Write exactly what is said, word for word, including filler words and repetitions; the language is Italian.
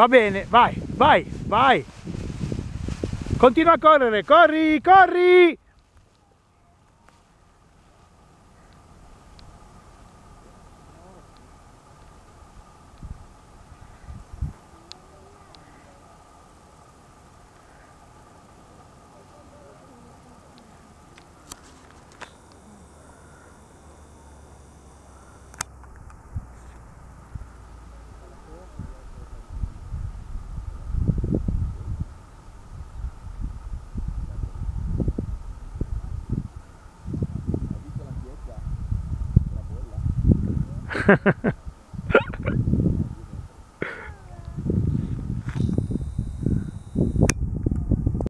Va bene, vai, vai, vai. Continua a correre, corri, corri. Ha ha ha.